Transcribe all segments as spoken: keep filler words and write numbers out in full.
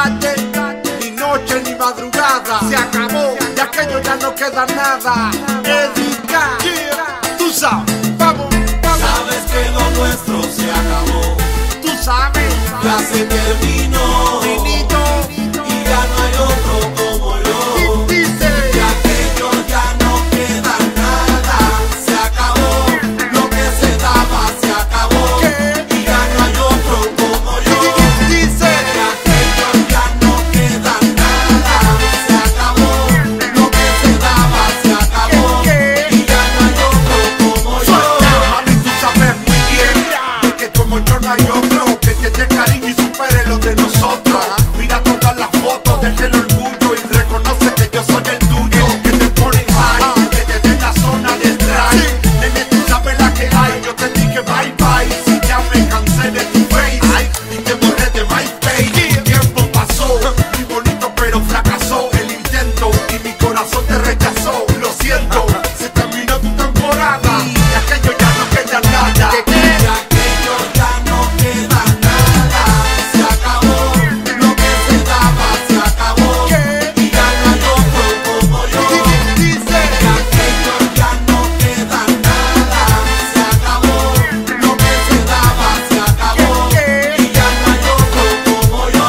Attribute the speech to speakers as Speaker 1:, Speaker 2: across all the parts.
Speaker 1: tarde, ni noche ni madrugada. Se acabó, ya aquello ya no queda nada. Edica, tú sabes, vamos, vamos.
Speaker 2: Sabes que lo nuestro se acabó.
Speaker 1: Tú sabes,
Speaker 2: Ya se terminó.
Speaker 1: finito.
Speaker 2: Y ya no hay otro como yo.
Speaker 1: Y dice,
Speaker 2: De aquello ya no queda nada. Se acabó. Lo que se daba se acabó.
Speaker 1: ¿qué?
Speaker 2: Y ya no hay otro como yo.
Speaker 1: Dice,
Speaker 2: De aquello ya no queda nada. Se acabó. Lo que se daba se acabó.
Speaker 1: ¿qué?
Speaker 2: Y ya no hay otro como yo.
Speaker 1: suelta, mami, tú sabes muy bien que como yo no hay otro que te dé cariño y supere lo de nosotros. Mira todas las fotos, deje el orgullo y reconoce que yo soy el tuyo. Que te pone high, que te dé la zona de strike. Nene, tú sabes la que hay, yo te dije bye bye. Si ya me cansé de tu face y te borré de MySpace. El tiempo pasó, muy bonito pero fracasó el intento y mi corazón te rechazó. Lo siento, se terminó tu temporada y aquello ya no queda nada.
Speaker 2: De aquello ya no queda nada. Se acabó. Lo que se daba se acabó. Y ya no hay otro como yo.
Speaker 1: Dice,
Speaker 2: De aquello ya no queda nada. Se acabó. Lo que se daba se acabó. Y ya no hay otro como yo.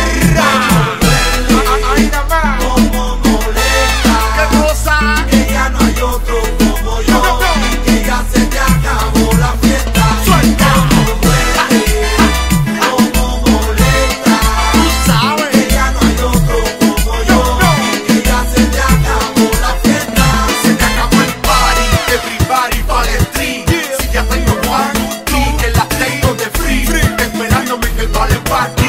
Speaker 1: ahí nada más.
Speaker 2: Como molesta.
Speaker 1: ¿Qué cosa?
Speaker 2: Que ya no hay otro como yo. Y que ya se te acabó la fiesta.
Speaker 1: Suelta.
Speaker 2: Como duele, como molesta.
Speaker 1: Tú sabes.
Speaker 2: Que ya no hay otro como yo. Y que ya se te acabó la fiesta.
Speaker 1: Se te acabó el party, everybody pa' el street. Si ya tengo one, two, three, que la tengo de free, esperándome en el vale party.